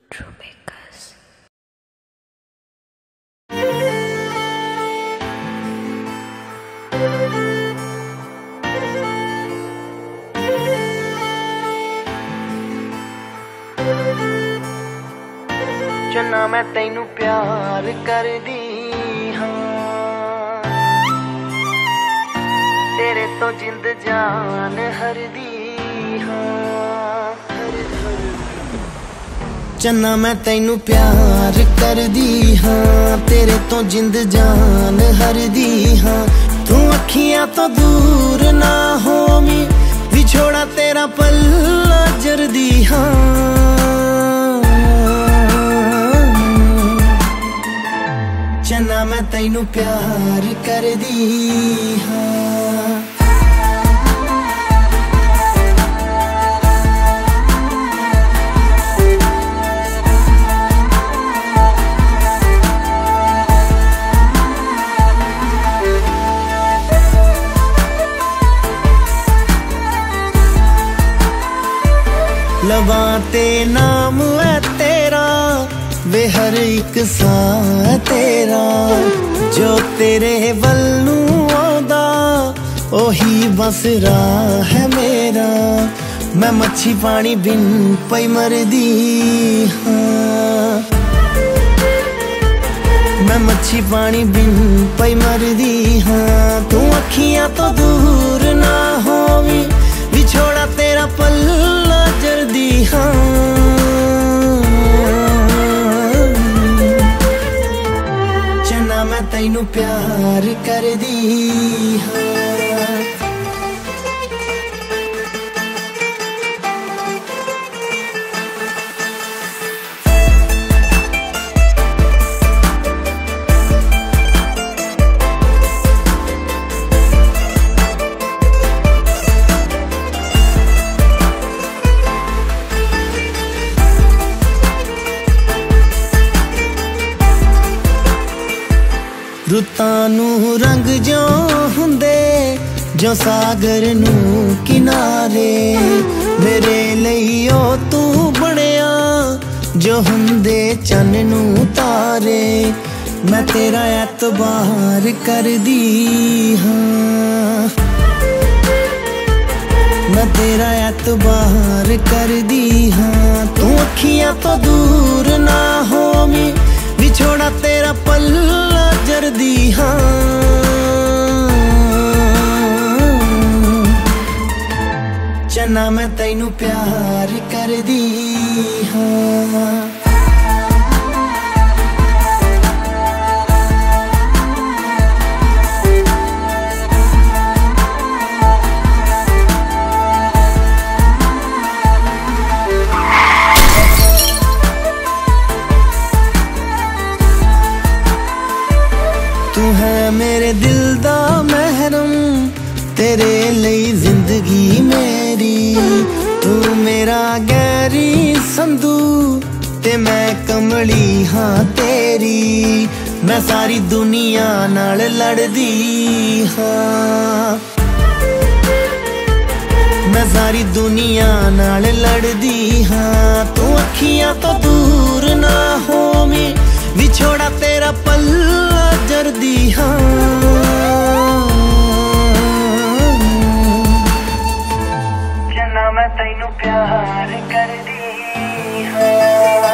True Makers। चन्ना मैं तैनू प्यार करदी हां, तेरे तो जिंद जान हरदी हां। चन्ना मैं तैनू प्यार करदी हां, तेरे तो जिंद जान हरदी हां। तू अखियां तो दूर ना होमी, विछोड़ा तेरा पल्ला जरदी हां। चन्ना मैं तैनू प्यार करदी हां। लबां ते नाम है तेरा, वे हर एक सा तेरा। जो तेरे वल नू आंदा, ओही बस राह है मेरा। मैं मच्छी पानी बिन पई मरदी हां, मैं मच्छी पानी बिन पई मरदी हां। तू अखियां तो दूर ना होवी, विछोड़ा तेरा पल्ला जरदी हां। चन्ना मैं तैनू प्यार करदी हां। रुतां नू रंग जो हुंदे, जो सागर नू किनारे। मेरे लिए ओ तू बनिया, जो हुंदे चन्न नू तारे। मैं तेरा एतबार करदी हां, मैं तेरा एतबार करदी हां। तू अखियां तो दूर ना होमी, विछोड़ा तेरा पल्ला जरदी हां। चन्ना मैं तैनू प्यार करदी हां। तू है मेरे दिल दा महरम, तेरे लिए जिंदगी मेरी। तू मेरा गैरी संधू, ते मैं कमली हाँ तेरी। मैं सारी दुनिया नाल लड़दी हाँ, मैं सारी दुनिया नाल लड़दी हाँ। तू अखियां तो दूर ना होमी, विछोड़ा तेरा पल्ला जरदी हां। चन्ना मैं तैनू प्यार करदी हां।